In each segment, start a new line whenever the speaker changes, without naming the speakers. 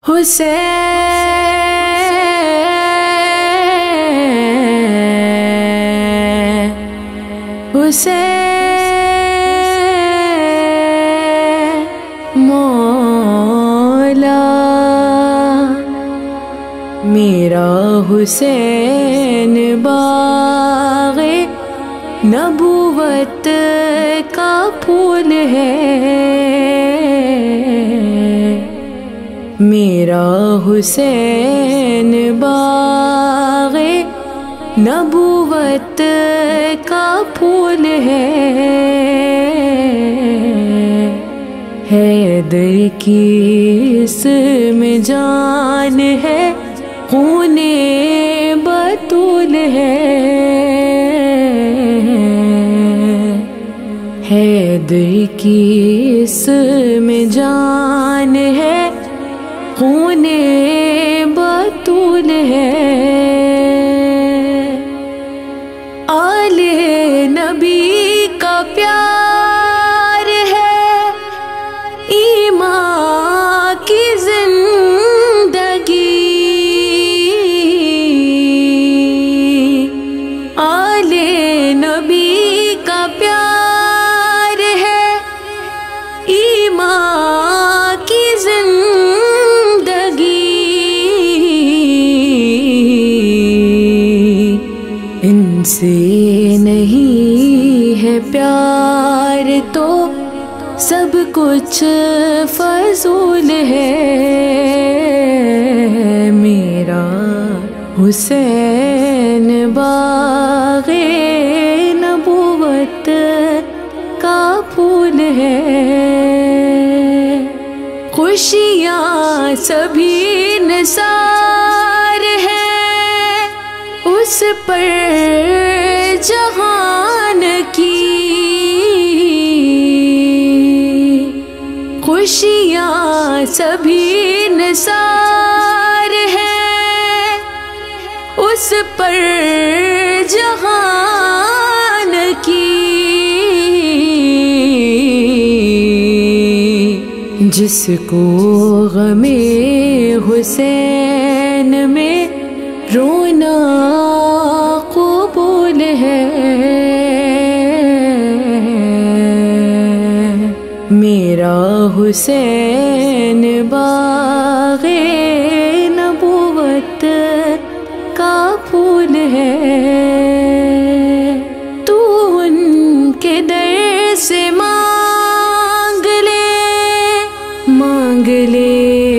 حسین حسین مولا میرا حسین باغ نبوت کا پھول ہے، میرا حسین باغ نبوت کا پھول ہے، حیدر کی اس میں جان ہے، خون بطول ہے، حیدر کی اس میں جان ہے، خون بطول ہے، آل نبی کا پیار ہے، ایمان کی زندگی، آل نبی کا پیار ہے، ایمان کی زندگی، ان سے نہیں ہے پیار تو سب کچھ فضول ہے، میرا حسین باغ نبوت کا پھول ہے، خوشیاں سبھی نثار ہیں اس پر جہان کی، خوشیاں سبھی نثار ہیں اس پر جہان کی، جس کو غم حسین میں رونا قبول ہے، میرا حسین باغ نبوت کا پھول ہے، تو ان کے در سے مانگ لے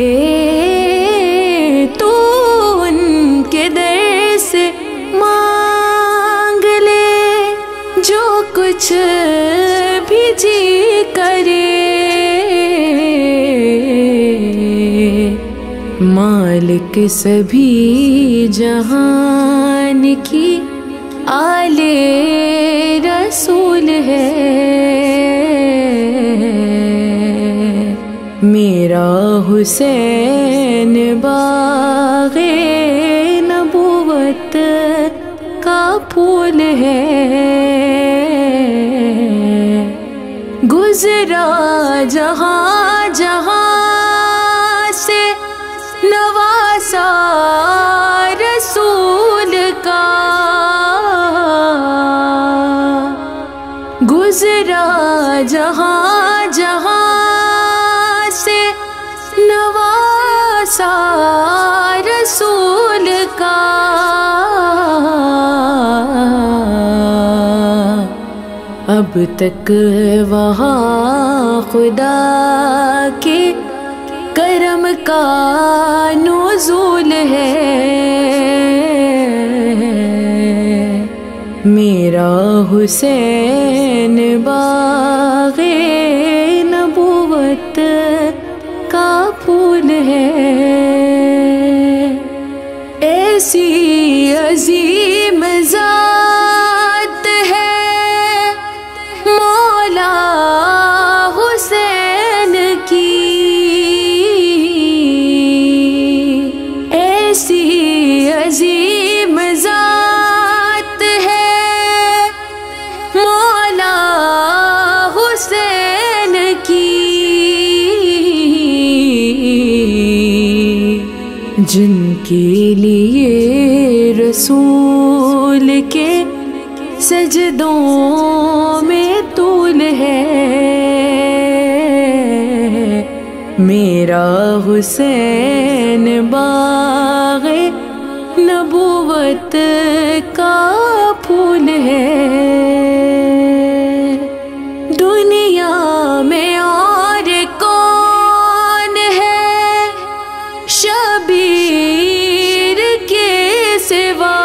تو ان کے در سے مانگ لے، جو کچھ بھی جی کرے، مالک سبھی جہان کی آل رسول ہے، میرا حسین باغ نبوت کا پھول ہے، گزرا جہاں جہاں سے نواسا رسول کا، گزرا جہاں جہاں سے نواسا رسول کا، اب تک وہاں خدا کے کرم کا نزول ہے، میرا حسین باغ نبوت کا پھول ہے، ایسی عظیم ذات ہے مولا حسین کی، ایسی عظیم ذات ہے مولا حسین کی، جن کے لیے رسول کے سجدوں میں طول ہے، میرا حسین باغ نبوت کا پھول ہے۔ دنیا میں اور کون ہے شبیر کے سوا،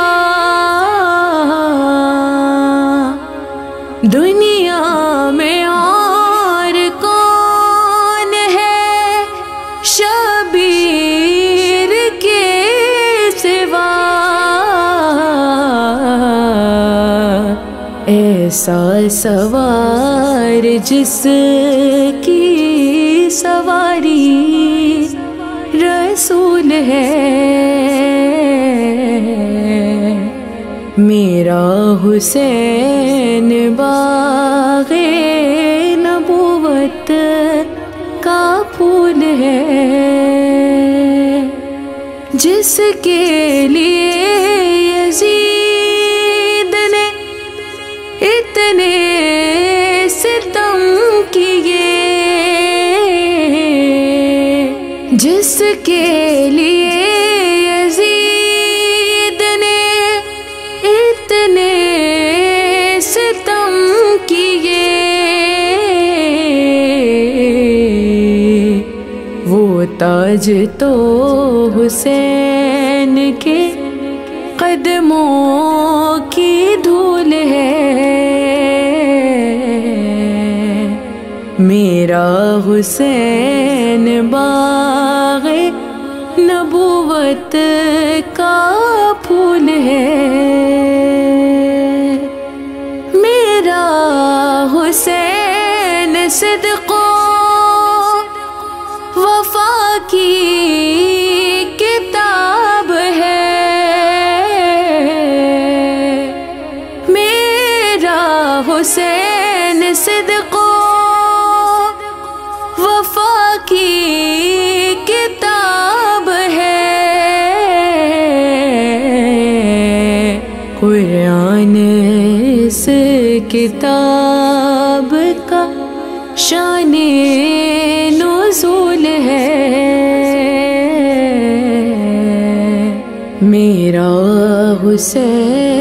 دنیا میں اور کون ہے شبیر کے سوا، ایسا سوار جس کی سواری رسول ہے، میرا حسین باغ نبوت کا پھول ہے، جس کے لیے یزید نے اتنے ستم کیے، جس کے لیے یزید نے اتنے ستم کیے، وہ تاج تو حسین کے قدموں کی دھول ہے، میرا حسین باغ نبوت کا پھول ہے، میرا حسین صدق و وفا کی کتاب ہے، میرا حسین صدق و وفا کی کتاب ہے، قرآن اس کتاب کا شان نزول ہے، میرا حسین